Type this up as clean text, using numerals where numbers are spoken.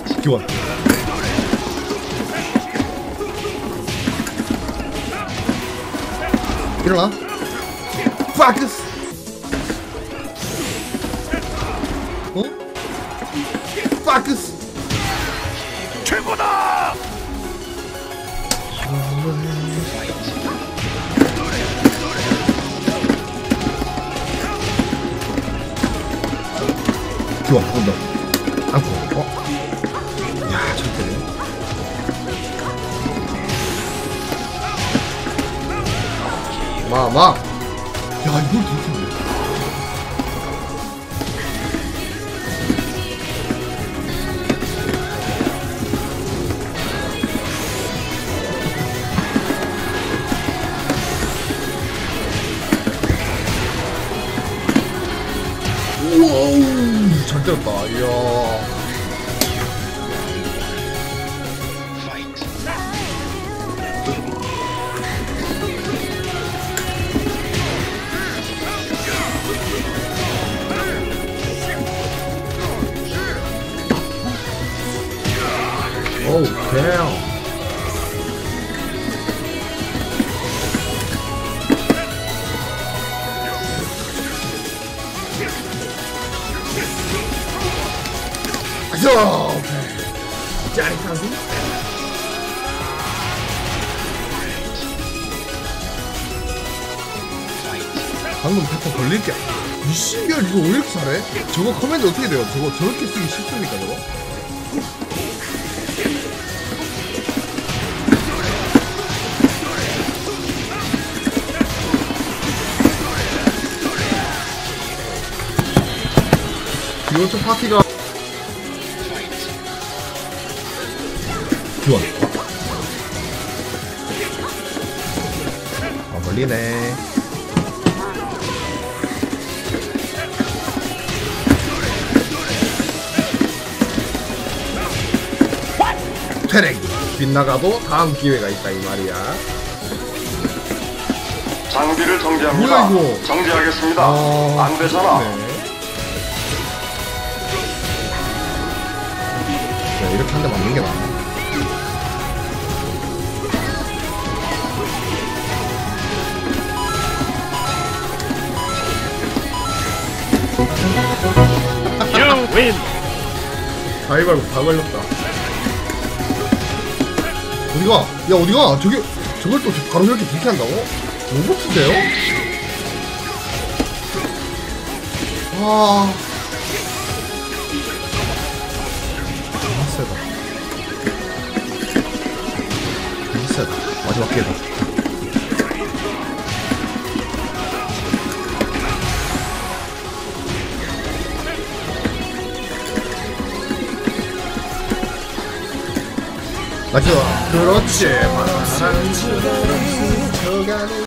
기원. 일어나. 파크스. 어? 파크스. 최고다. 기원 한번 더. 안고. 어? 야, 절대네. 마. 야, 이걸 들켰네. 우와우, 잘 때렸다. 이야. 오우, damn. 오케이. 짜릿하지? 방금 패턴 걸릴게. 미신별 이거 왜 이렇게 잘해? 저거 커맨드 어떻게 돼요? 저거 저렇게 쓰기 쉽습니까 저거? 기원초 파티가 기원. 아, 걸리네. 퇴leg. 빗나가도 다음 기회가 있다 이 말이야. 장비를 정지합니다. 뭐야 이거? 정지하겠습니다. 안 되잖아. 네. 야, 이렇게 한 대 맞는 게 나아. You win. 가위바위보 다 걸렸다. 어디가? 야, 어디가? 저걸 또 바로 이렇게 불쾌한다고? 로봇인데요? 와. 너무 세다. 너무 세다. 마지막 기회다. 맞죠? 그렇지. 바람 스쳐가는